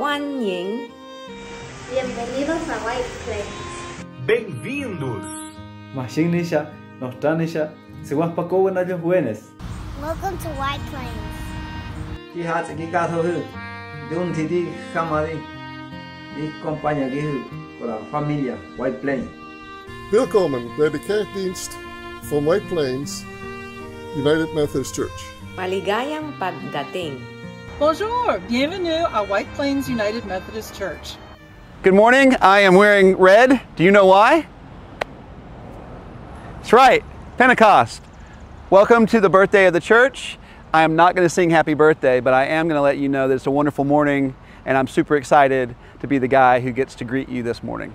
欢迎 Bienvenidos a White Plains. Bem-vindos! Mashinisha, Nostanisha, Siwaspako na los buenos. Welcome to White Plains. Ki hat ki ka tho hu dun thi di khamari di compañía ki hu con la familia White Plains. Willkommen bij de kerkdienst van White Plains United Methodist Church. Maligayang pagdating. Bonjour, bienvenue à White Plains United Methodist Church. Good morning, I am wearing red. Do you know why? That's right, Pentecost. Welcome to the birthday of the church. I am not going to sing happy birthday, but I am going to let you know that it's a wonderful morning and I'm super excited to be the guy who gets to greet you this morning.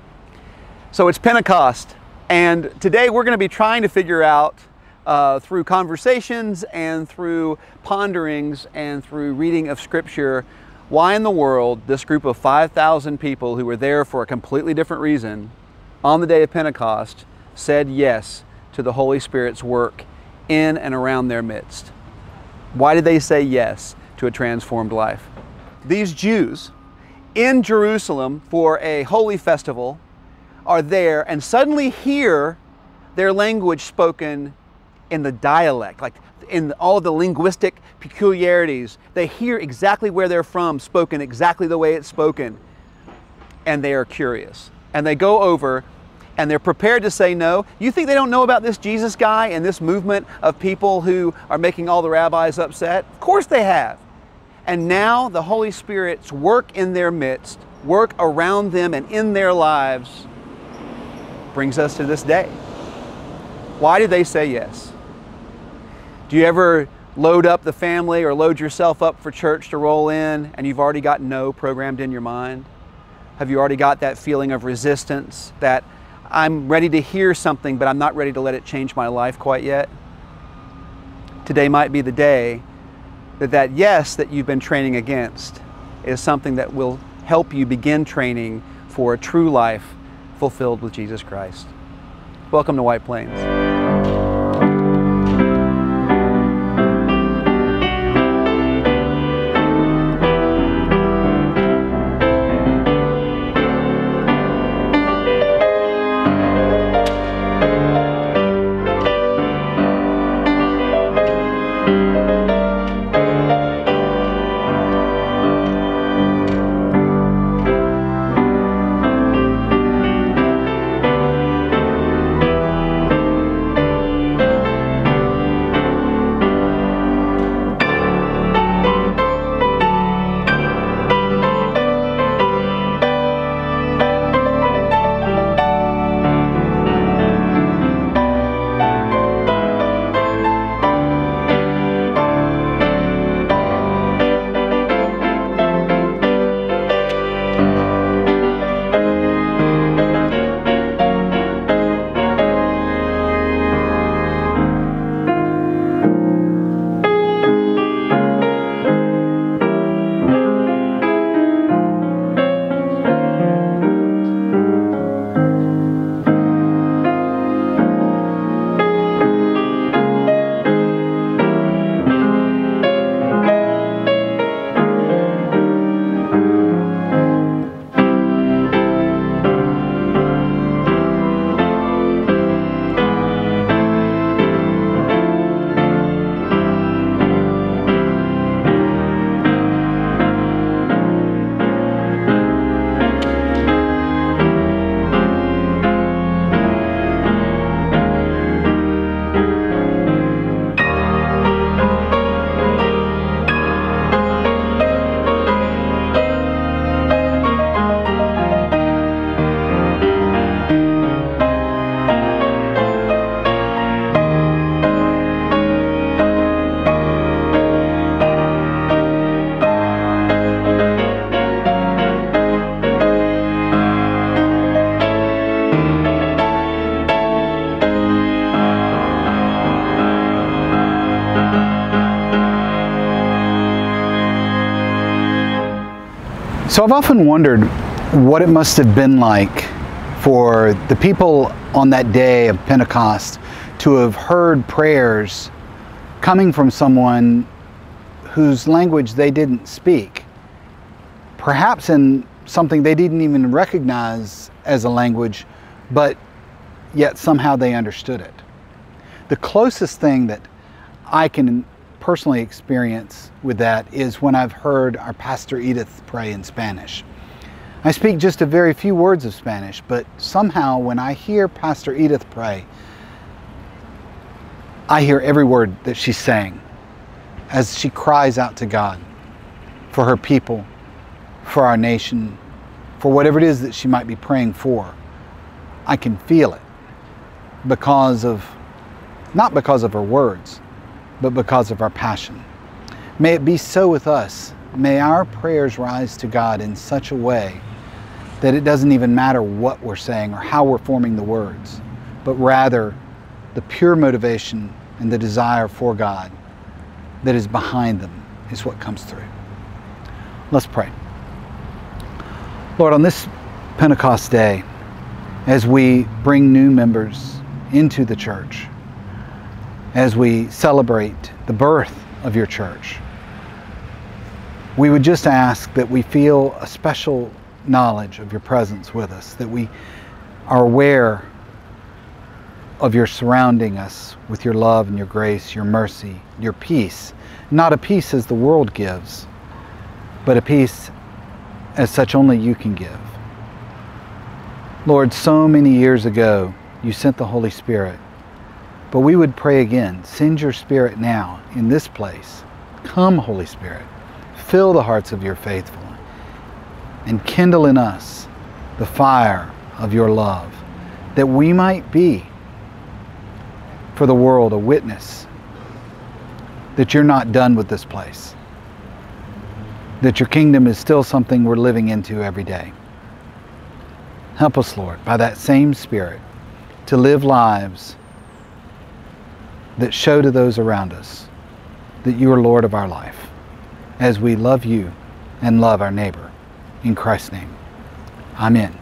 So it's Pentecost, and today we're going to be trying to figure out through conversations and through ponderings and through reading of Scripture why in the world this group of 5,000 people who were there for a completely different reason on the day of Pentecost said yes to the Holy Spirit's work in and around their midst. Why did they say yes to a transformed life? These Jews in Jerusalem for a holy festival are there and suddenly hear their language spoken in the dialect, like in all the linguistic peculiarities. They hear exactly where they're from, spoken exactly the way it's spoken, and they are curious. And they go over and they're prepared to say no. You think they don't know about this Jesus guy and this movement of people who are making all the rabbis upset? Of course they have. And now the Holy Spirit's work in their midst, work around them and in their lives, brings us to this day. Why did they say yes? Do you ever load up the family or load yourself up for church to roll in and you've already got no programmed in your mind? Have you already got that feeling of resistance, that I'm ready to hear something but I'm not ready to let it change my life quite yet? Today might be the day that yes that you've been training against is something that will help you begin training for a true life fulfilled with Jesus Christ. Welcome to White Plains. So I've often wondered what it must have been like for the people on that day of Pentecost to have heard prayers coming from someone whose language they didn't speak. perhaps in something they didn't even recognize as a language, but yet somehow they understood it. The closest thing that I can personally experience with that is when I've heard our Pastor Edith pray in Spanish. I speak just a very few words of Spanish, but somehow when I hear Pastor Edith pray, I hear every word that she's saying as she cries out to God for her people, for our nation, for whatever it is that she might be praying for. I can feel it not because of her words, but because of our passion. May it be so with us. May our prayers rise to God in such a way that it doesn't even matter what we're saying or how we're forming the words, but rather the pure motivation and the desire for God that is behind them is what comes through. Let's pray. Lord, on this Pentecost Day, as we bring new members into the church, as we celebrate the birth of your church, we would just ask that we feel a special knowledge of your presence with us, that we are aware of your surrounding us with your love and your grace, your mercy, your peace. Not a peace as the world gives, but a peace as such only you can give. Lord, so many years ago, you sent the Holy Spirit, but we would pray again, send your Spirit now in this place. Come, Holy Spirit, fill the hearts of your faithful and kindle in us the fire of your love, that we might be for the world a witness that you're not done with this place, that your kingdom is still something we're living into every day. Help us, Lord, by that same Spirit, to live lives that show to those around us that you are Lord of our life, as we love you and love our neighbor. In Christ's name, amen.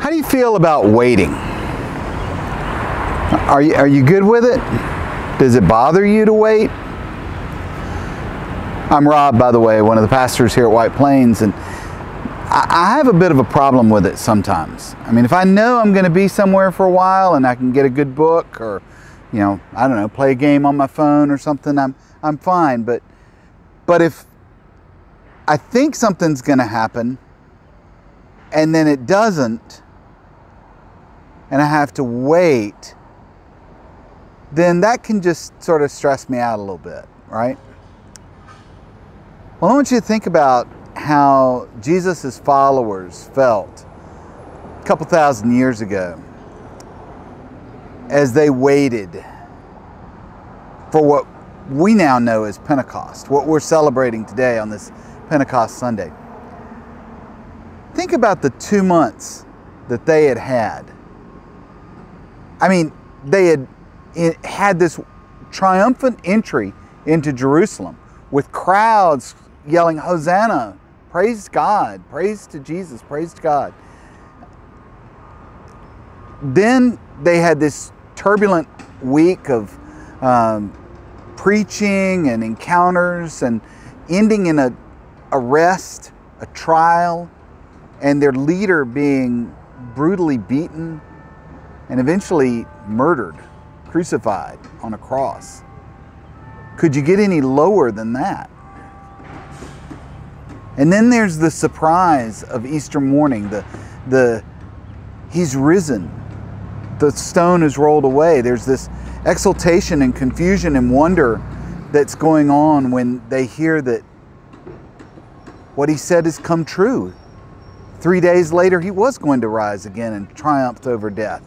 How do you feel about waiting? Are you good with it? Does it bother you to wait? I'm Rob, by the way, one of the pastors here at White Plains, and I have a bit of a problem with it sometimes. I mean, if I know I'm going to be somewhere for a while and I can get a good book or, you know, I don't know, play a game on my phone or something, I'm fine. But if I think something's going to happen and then it doesn't, and I have to wait, then that can just sort of stress me out a little bit, right? Well, I want you to think about how Jesus' followers felt a couple thousand years ago as they waited for what we now know as Pentecost, what we're celebrating today on this Pentecost Sunday. Think about the 2 months that they had had. I mean, they had this triumphant entry into Jerusalem with crowds yelling, Hosanna, praise God, praise to Jesus, praise to God. Then they had this turbulent week of preaching and encounters and ending in an arrest, a trial, and their leader being brutally beaten and eventually murdered, crucified on a cross. Could you get any lower than that? And then there's the surprise of Easter morning, He's risen. The stone is rolled away. There's this exultation and confusion and wonder that's going on when they hear that what He said has come true. 3 days later, He was going to rise again and triumph over death.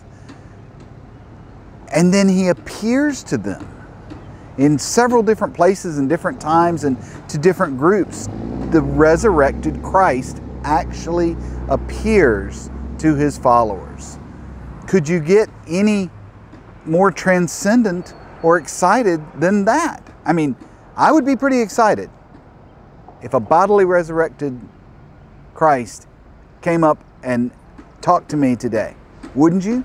And then He appears to them in several different places and different times and to different groups. The resurrected Christ actually appears to His followers. Could you get any more transcendent or excited than that? I mean, I would be pretty excited if a bodily resurrected Christ came up and talked to me today. Wouldn't you?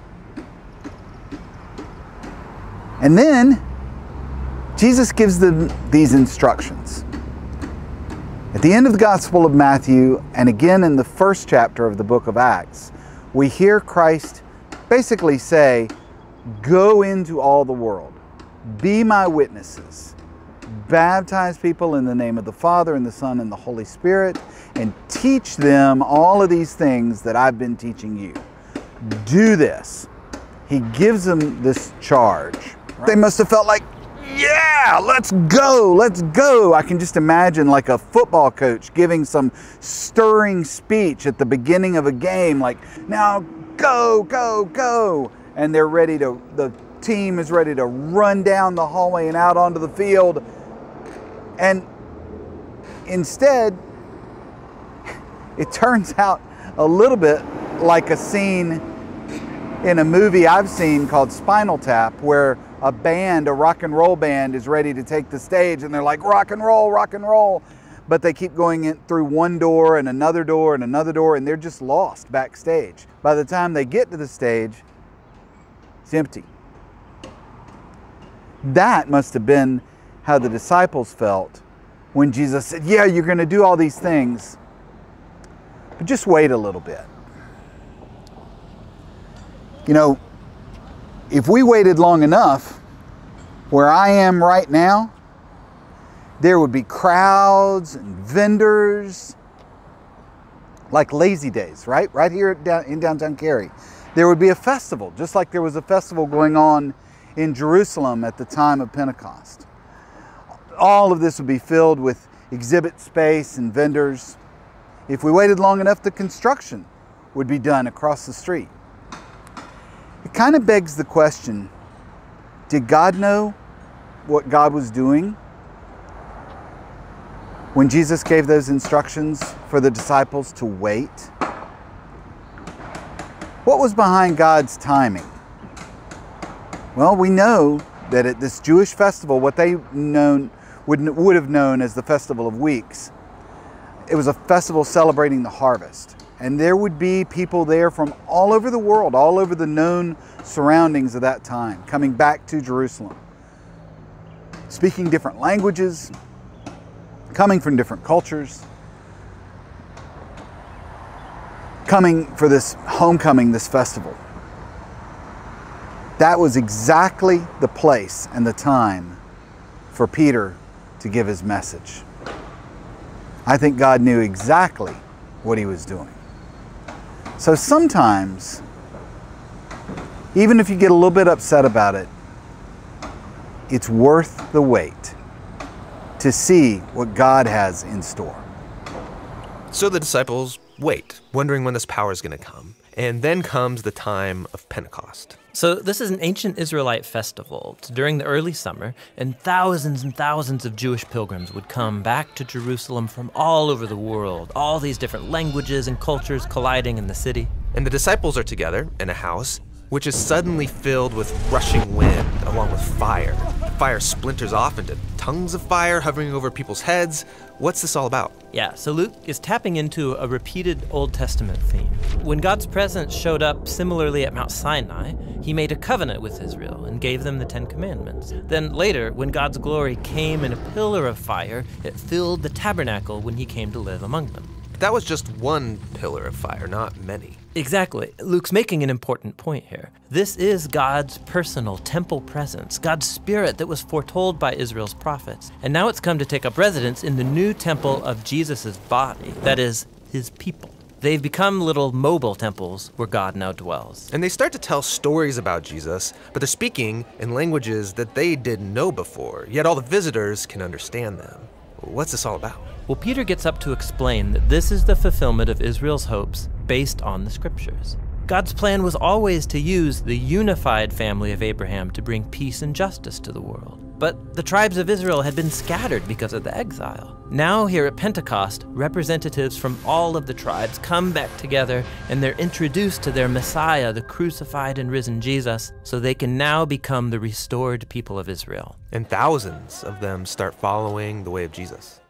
And then Jesus gives them these instructions. At the end of the Gospel of Matthew, and again in the first chapter of the book of Acts, we hear Christ basically say, go into all the world, be my witnesses, baptize people in the name of the Father and the Son and the Holy Spirit, and teach them all of these things that I've been teaching you. Do this. He gives them this charge. Right? They must have felt like, yeah, let's go, let's go. I can just imagine like a football coach giving some stirring speech at the beginning of a game, like, now go, go, go. And they're ready to, the team is ready to run down the hallway and out onto the field. And instead, it turns out a little bit like a scene in a movie I've seen called Spinal Tap, where a band, a rock and roll band, is ready to take the stage and they're like, rock and roll. But they keep going in through one door and another door and another door, and they're just lost backstage. By the time they get to the stage, it's empty. That must have been how the disciples felt when Jesus said, yeah, you're going to do all these things, but just wait a little bit. You know, if we waited long enough, where I am right now, there would be crowds and vendors, like Lazy Days, right? Right here in downtown Cary. There would be a festival, just like there was a festival going on in Jerusalem at the time of Pentecost. All of this would be filled with exhibit space and vendors. If we waited long enough, the construction would be done across the street. It kind of begs the question, did God know what God was doing when Jesus gave those instructions for the disciples to wait? What was behind God's timing? Well, we know that at this Jewish festival, what they would have known as the Festival of Weeks, it was a festival celebrating the harvest. And there would be people there from all over the world, all over the known surroundings of that time, coming back to Jerusalem, speaking different languages, coming from different cultures, coming for this homecoming, this festival. That was exactly the place and the time for Peter to give his message. I think God knew exactly what he was doing. So sometimes, even if you get a little bit upset about it, it's worth the wait to see what God has in store. So the disciples wait, wondering when this power is going to come. And then comes the time of Pentecost. So this is an ancient Israelite festival. It's during the early summer, and thousands of Jewish pilgrims would come back to Jerusalem from all over the world, all these different languages and cultures colliding in the city. And the disciples are together in a house, which is suddenly filled with rushing wind, along with fire. Fire splinters off into tongues of fire hovering over people's heads. What's this all about? Yeah, so Luke is tapping into a repeated Old Testament theme. When God's presence showed up similarly at Mount Sinai, he made a covenant with Israel and gave them the Ten Commandments. Then later, when God's glory came in a pillar of fire, it filled the tabernacle when he came to live among them. That was just one pillar of fire, not many. Exactly. Luke's making an important point here. This is God's personal temple presence, God's spirit that was foretold by Israel's prophets. And now it's come to take up residence in the new temple of Jesus' body, that is, his people. They've become little mobile temples where God now dwells. And they start to tell stories about Jesus, but they're speaking in languages that they didn't know before, yet all the visitors can understand them. What's this all about? Well, Peter gets up to explain that this is the fulfillment of Israel's hopes based on the scriptures. God's plan was always to use the unified family of Abraham to bring peace and justice to the world. But the tribes of Israel had been scattered because of the exile. Now here at Pentecost, representatives from all of the tribes come back together and they're introduced to their Messiah, the crucified and risen Jesus, so they can now become the restored people of Israel. And thousands of them start following the way of Jesus.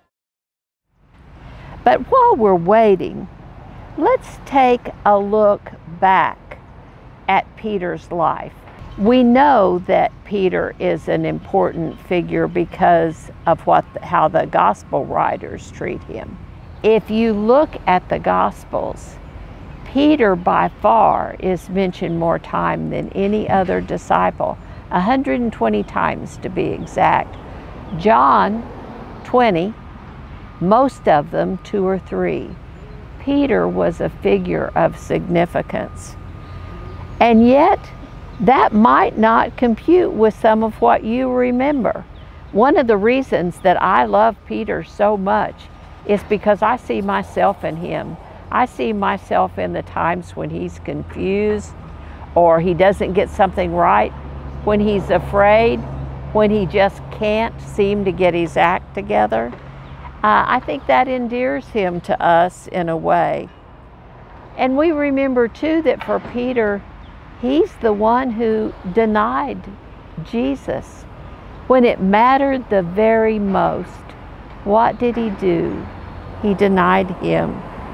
But while we're waiting, let's take a look back at Peter's life. We know that Peter is an important figure because of how the gospel writers treat him. If you look at the Gospels, Peter by far is mentioned more time than any other disciple, 120 times to be exact. John, 20, most of them 2 or 3. Peter was a figure of significance. And yet, that might not compute with some of what you remember. One of the reasons that I love Peter so much is because I see myself in him. I see myself in the times when he's confused or he doesn't get something right, when he's afraid, when he just can't seem to get his act together. I think that endears him to us in a way. And we remember too that for Peter, he's the one who denied Jesus. When it mattered the very most, what did he do? He denied him.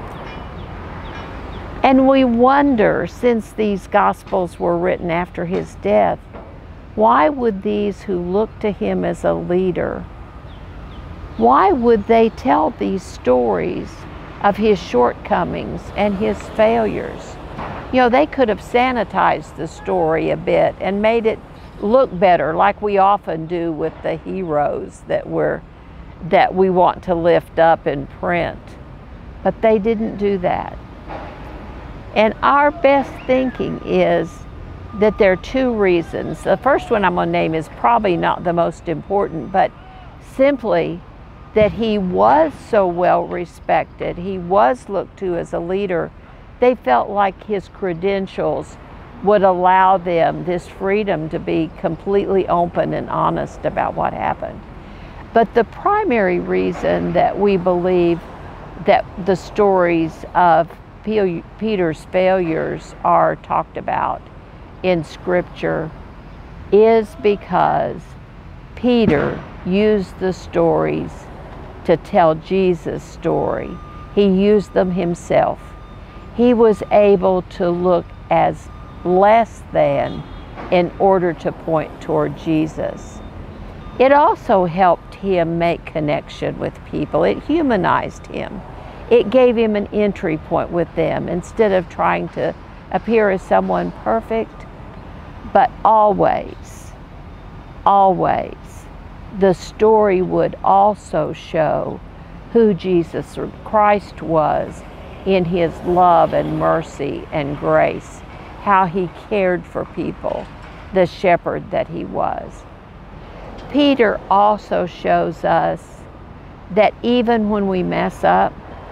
And we wonder, since these Gospels were written after his death, why would these who look to him as a leader, why would they tell these stories of his shortcomings and his failures? You know, they could have sanitized the story a bit and made it look better, like we often do with the heroes that we want to lift up in print. But they didn't do that. And our best thinking is that there are 2 reasons. The first one I'm going to name is probably not the most important, but simply that he was so well respected, he was looked to as a leader, they felt like his credentials would allow them this freedom to be completely open and honest about what happened. But the primary reason that we believe that the stories of Peter's failures are talked about in Scripture is because Peter used the stories to tell Jesus' story. He used them himself. he was able to look as less than in order to point toward Jesus. It also helped him make connection with people. It humanized him. It gave him an entry point with them instead of trying to appear as someone perfect. But always, always, the story would also show who Jesus Christ was in his love and mercy and grace, how he cared for people, the shepherd that he was. Peter also shows us that even when we mess up,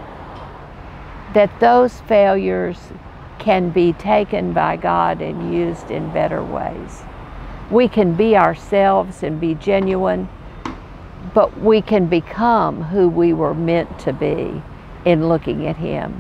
that those failures can be taken by God and used in better ways. We can be ourselves and be genuine, but we can become who we were meant to be in looking at him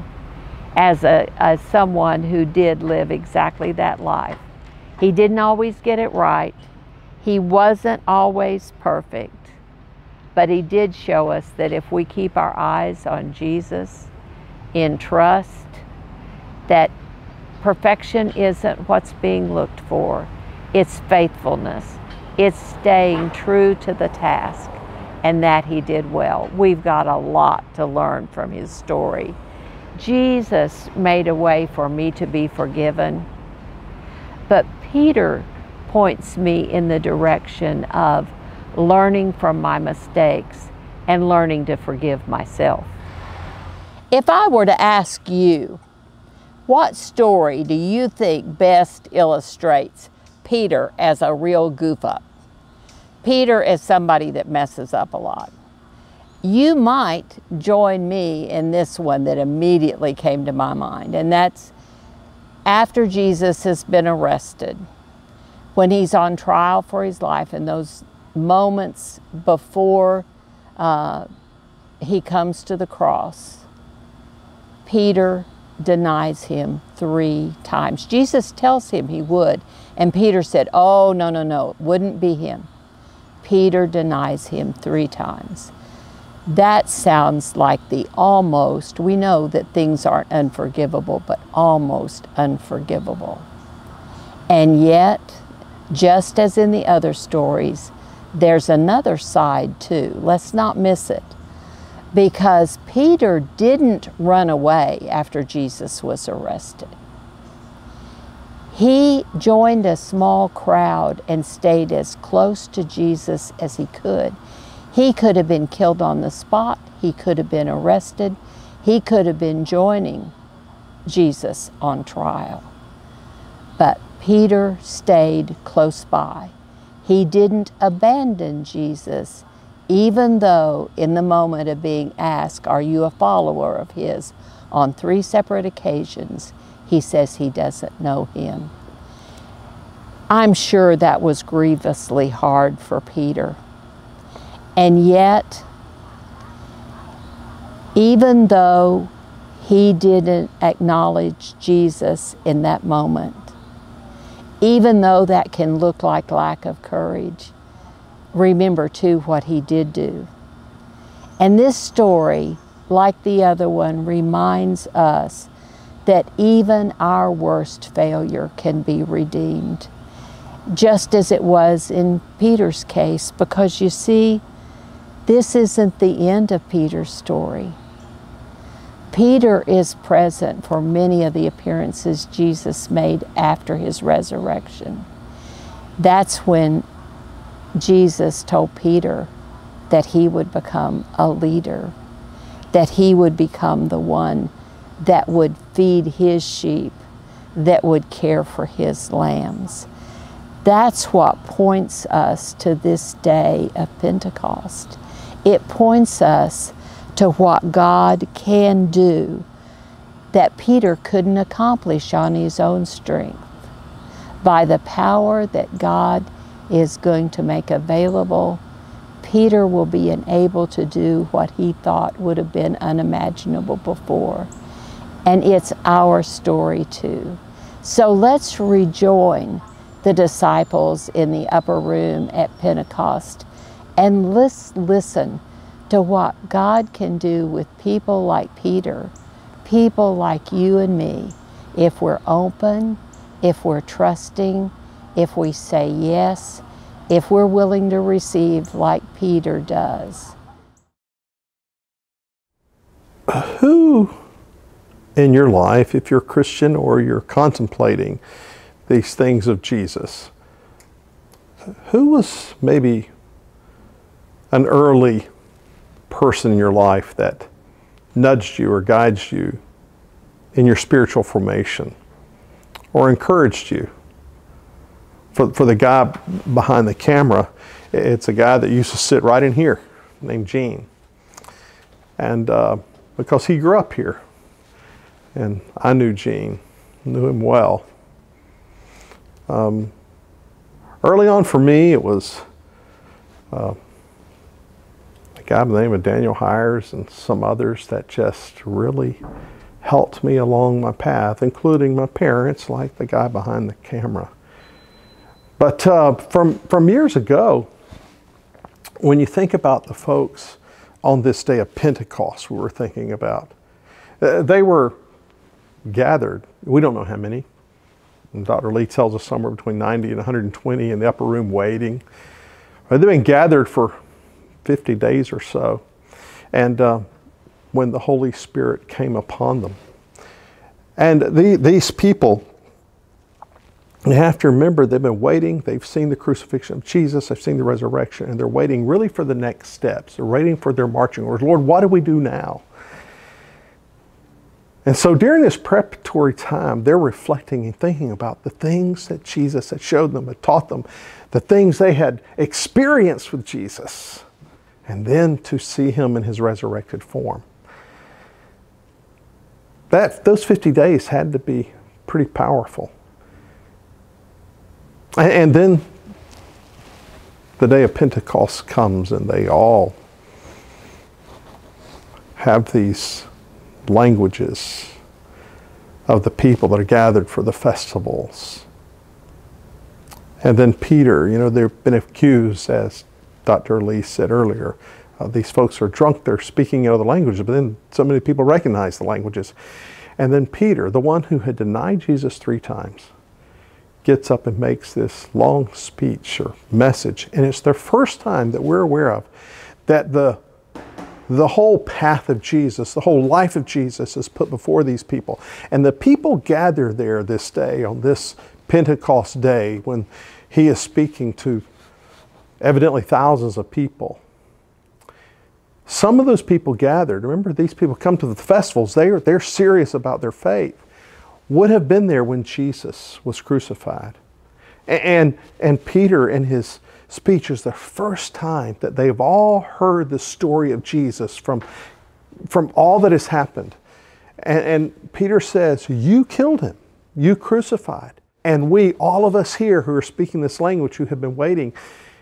as someone who did live exactly that life. He didn't always get it right. He wasn't always perfect, but he did show us that if we keep our eyes on Jesus in trust, that perfection isn't what's being looked for. It's faithfulness. It's staying true to the task, and that he did well. We've got a lot to learn from his story. Jesus made a way for me to be forgiven, but Peter points me in the direction of learning from my mistakes and learning to forgive myself. If I were to ask you, what story do you think best illustrates Peter as a real goof-up? Peter as somebody that messes up a lot. You might join me in this one that immediately came to my mind, and that's after Jesus has been arrested, when he's on trial for his life, in those moments before he comes to the cross, Peter denies him 3 times. Jesus tells him he would, and Peter said, oh, no, no, no, it wouldn't be him. Peter denies him 3 times. That sounds like the almost, we know that things aren't unforgivable, but almost unforgivable. And yet, just as in the other stories, there's another side too. Let's not miss it. Because Peter didn't run away after Jesus was arrested. He joined a small crowd and stayed as close to Jesus as he could. He could have been killed on the spot. He could have been arrested. He could have been joining Jesus on trial. But Peter stayed close by. He didn't abandon Jesus, even though in the moment of being asked, are you a follower of his, on 3 separate occasions, he says he doesn't know him. I'm sure that was grievously hard for Peter. And yet, even though he didn't acknowledge Jesus in that moment, even though that can look like lack of courage, remember too what he did do. And this story, like the other one, reminds us that even our worst failure can be redeemed, just as it was in Peter's case, because you see, this isn't the end of Peter's story. Peter is present for many of the appearances Jesus made after his resurrection. That's when Jesus told Peter that he would become a leader, that he would become the one that would feed his sheep, that would care for his lambs. That's what points us to this day of Pentecost. It points us to what God can do that Peter couldn't accomplish on his own strength, by the power that God is going to make available. Peter will be able to do what he thought would have been unimaginable before. And it's our story too. So let's rejoin the disciples in the upper room at Pentecost, and let's listen to what God can do with people like Peter people like you and me, if we're open, if we're trusting, if we say yes, if we're willing to receive like Peter does. Who in your life, if you're Christian or you're contemplating these things of Jesus, who was maybe an early person in your life that nudged you or guides you in your spiritual formation or encouraged you? For the guy behind the camera, it's a guy that used to sit right in here named Gene. And because he grew up here, and I knew Gene, knew him well. Early on for me, it was a guy by the name of Daniel Hires and some others that just really helped me along my path, including my parents, like the guy behind the camera. But from years ago, when you think about the folks on this day of Pentecost we were thinking about, they were gathered. We don't know how many. And Dr. Lee tells us somewhere between 90 and 120 in the upper room waiting. They've been gathered for 50 days or so. And when the Holy Spirit came upon them. And these people, you have to remember, they've been waiting. They've seen the crucifixion of Jesus. They've seen the resurrection. And they're waiting really for the next steps. They're waiting for their marching orders. Lord, what do we do now? And so during this preparatory time, they're reflecting and thinking about the things that Jesus had showed them, had taught them, the things they had experienced with Jesus, and then to see him in his resurrected form. Those 50 days had to be pretty powerful. And then the day of Pentecost comes and they all have these languages of the people that are gathered for the festivals. And then Peter, you know, they've been accused, as Dr. Lee said earlier, these folks are drunk, they're speaking in other languages, but then so many people recognize the languages. And then Peter, the one who had denied Jesus 3 times, gets up and makes this long speech or message. And it's the first time that we're aware of that the whole path of Jesus, the whole life of Jesus is put before these people. And the people gather there this day, on this Pentecost day, when he is speaking to evidently thousands of people. Some of those people gathered, remember these people come to the festivals, they're serious about their faith, would have been there when Jesus was crucified. And Peter in his speech is the first time that they've all heard the story of Jesus from all that has happened. And Peter says, you killed him, you crucified. And we, all of us here who are speaking this language, who have been waiting,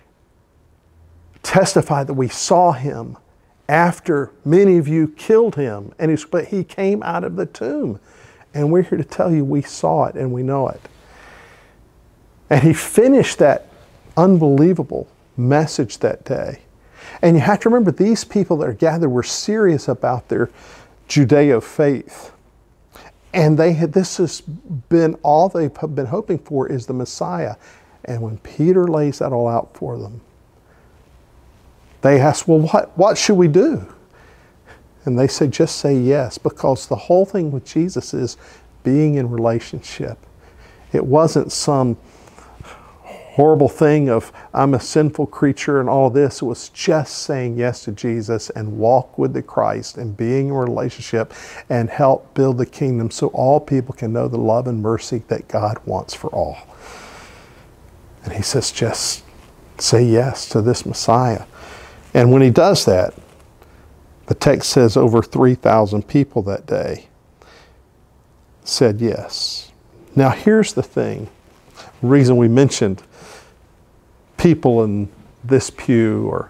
testify that we saw him after many of you killed him. But he came out of the tomb. And we're here to tell you we saw it and we know it. And he finished that unbelievable message that day. And you have to remember, these people that are gathered were serious about their Judeo faith. And this has been all they've been hoping for, is the Messiah. And when Peter lays that all out for them, they ask, well, what should we do? And they said, just say yes, because the whole thing with Jesus is being in relationship. It wasn't some horrible thing of, I'm a sinful creature and all this. It was just saying yes to Jesus and walk with the Christ and being in a relationship and help build the kingdom so all people can know the love and mercy that God wants for all. And he says, just say yes to this Messiah. And when he does that, the text says over 3,000 people that day said yes. Now here's the thing, the reason we mentioned people in this pew or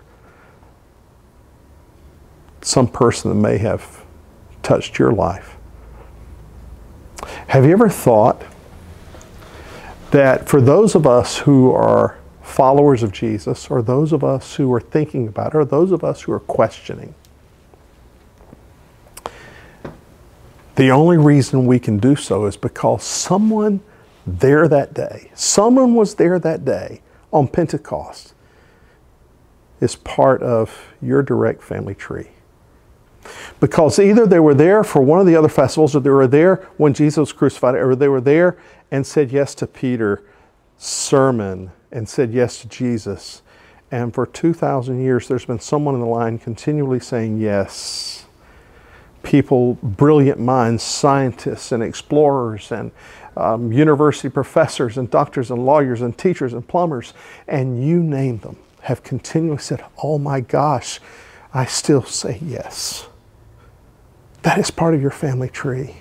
some person that may have touched your life. Have you ever thought that for those of us who are followers of Jesus, or those of us who are thinking about it, or those of us who are questioning, The only reason we can do so is because someone there that day, someone was there that day on Pentecost, is part of your direct family tree. Because either they were there for one of the other festivals, or they were there when Jesus was crucified, or they were there and said yes to Peter's sermon and said yes to Jesus. And for 2,000 years, there's been someone in the line continually saying yes. People, brilliant minds, scientists and explorers and university professors and doctors and lawyers and teachers and plumbers, and you name them, have continually said, oh my gosh, I still say yes. That is part of your family tree.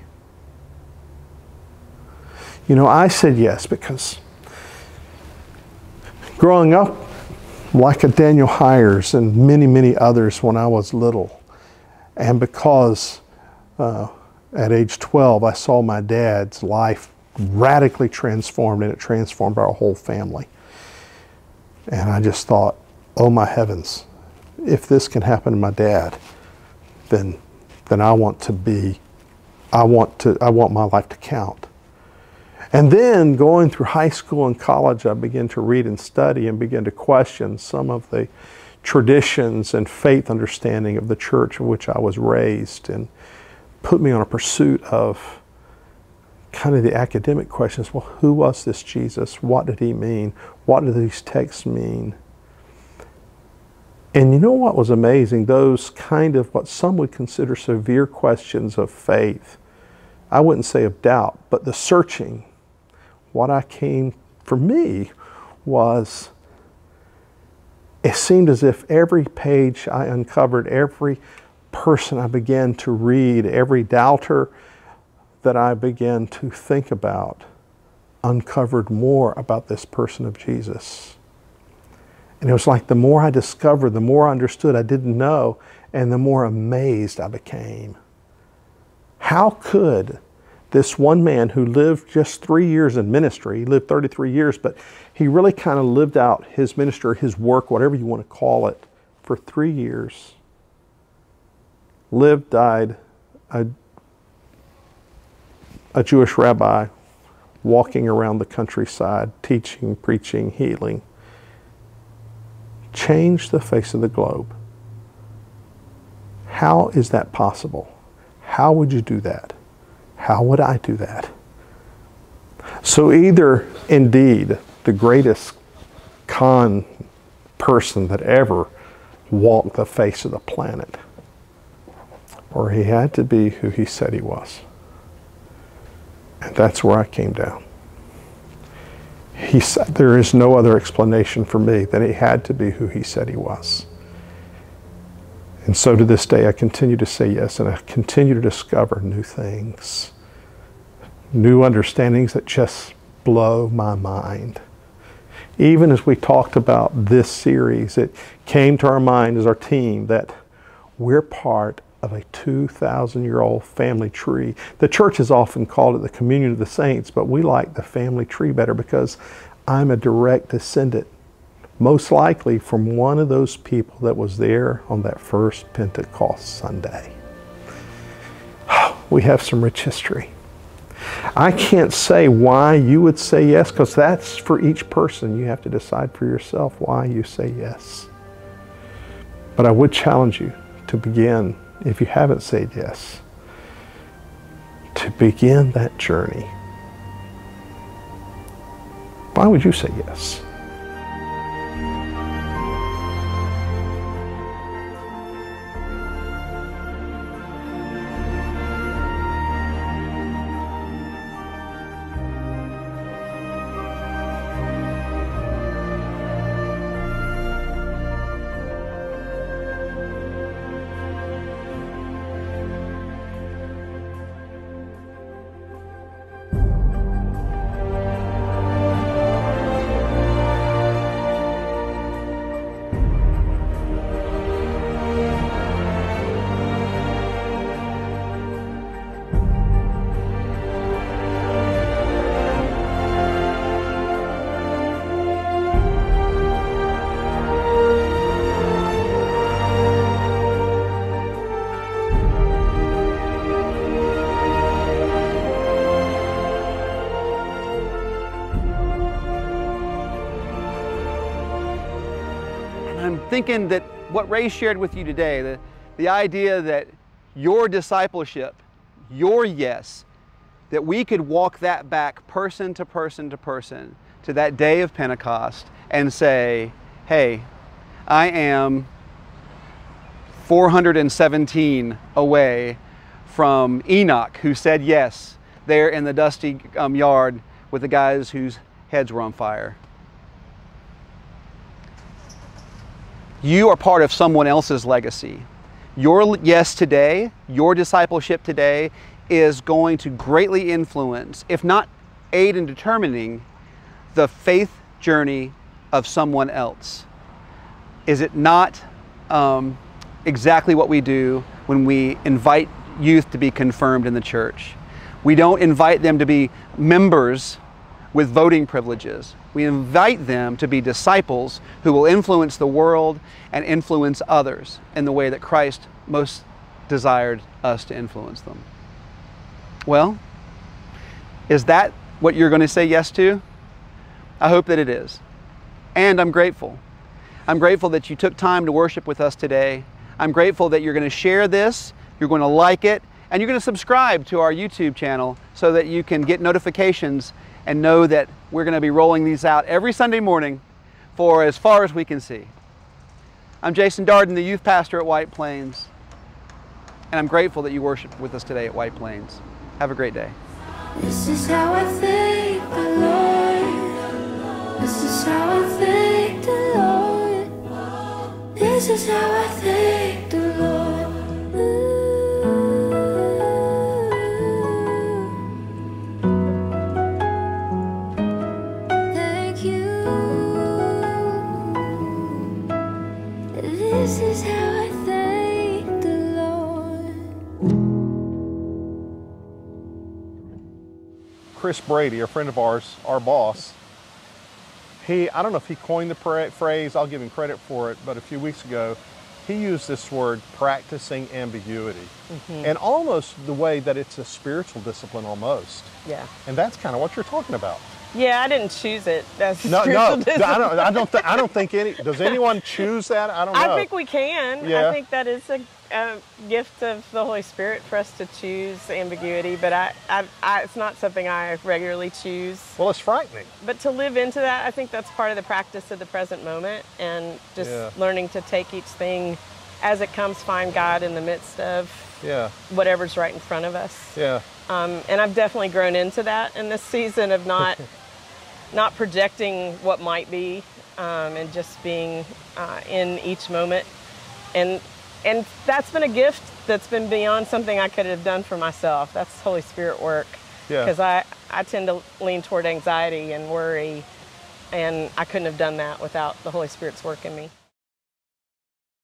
You know, I said yes because growing up like a Daniel Hires and many, many others when I was little, and because at age 12 I saw my dad's life radically transformed, and it transformed our whole family. And I just thought, oh my heavens, if this can happen to my dad, then I want my life to count. And then going through high school and college, I began to read and study and begin to question some of the traditions and faith understanding of the church in which I was raised, and put me on a pursuit of kind of the academic questions. Well, who was this Jesus? What did he mean? What do these texts mean? And you know what was amazing? Those kind of what some would consider severe questions of faith, I wouldn't say of doubt, but the searching, what I came for me was, it seemed as if every page I uncovered, every person I began to read, every doubter that I began to think about, uncovered more about this person of Jesus. And it was like the more I discovered, the more I understood I didn't know, and the more amazed I became. How could this one man who lived just 3 years in ministry, he lived 33 years, but he really kind of lived out his ministry, his work, whatever you want to call it, for 3 years, lived, died, a Jewish rabbi walking around the countryside, teaching, preaching, healing, changed the face of the globe. How is that possible? How would you do that? How would I do that? So either indeed the greatest con person that ever walked the face of the planet, or he had to be who he said he was. And that's where I came down. He said there is no other explanation for me than he had to be who he said he was. And so to this day I continue to say yes, and I continue to discover new things, new understandings that just blow my mind. Even as we talked about this series, it came to our mind as our team that we're part of a 2,000-year-old family tree. The church has often called it the communion of the saints, but we like the family tree better because I'm a direct descendant, most likely from one of those people that was there on that first Pentecost Sunday. We have some rich history. I can't say why you would say yes, because that's for each person. You have to decide for yourself why you say yes. But I would challenge you to begin, if you haven't said yes, to begin that journey. Why would you say yes? I'm thinking that what Ray shared with you today, the idea that your discipleship, your yes, that we could walk that back person to person to person to that day of Pentecost and say, hey, I am 417 away from Enoch, who said yes there in the dusty yard with the guys whose heads were on fire. You are part of someone else's legacy. Your yes today, your discipleship today, is going to greatly influence, if not aid in determining, the faith journey of someone else. Is it not exactly what we do when we invite youth to be confirmed in the church? We don't invite them to be members with voting privileges. We invite them to be disciples who will influence the world and influence others in the way that Christ most desired us to influence them. Well, is that what you're going to say yes to? I hope that it is. And I'm grateful. I'm grateful that you took time to worship with us today. I'm grateful that you're going to share this, you're going to like it, and you're going to subscribe to our YouTube channel so that you can get notifications and know that we're going to be rolling these out every Sunday morning for as far as we can see. I'm Jason Darden, the youth pastor at White Plains, and I'm grateful that you worship with us today at White Plains. Have a great day. This is how I thank the Lord. This is how I thank the Lord. This is how I thank the Lord. Thank you. This is how I thank the Lord. Chris Brady, a friend of ours, our boss, I don't know if he coined the phrase, I'll give him credit for it, but a few weeks ago, he used this word, practicing ambiguity. And almost the way that it's a spiritual discipline almost. Yeah. And that's kind of what you're talking about. Yeah, I didn't choose it. That's No, discipline. I don't think does anyone choose that? I don't know. I think we can. Yeah. I think that is a gift of the Holy Spirit for us to choose ambiguity, but it's not something I regularly choose. Well, it's frightening. But to live into that, I think that's part of the practice of the present moment and just learning to take each thing as it comes, find God in the midst of whatever's right in front of us. Yeah. And I've definitely grown into that in this season of not projecting what might be, and just being in each moment. And that's been a gift that's been beyond something I could have done for myself. That's Holy Spirit work. Yeah. Because I tend to lean toward anxiety and worry, and I couldn't have done that without the Holy Spirit's work in me.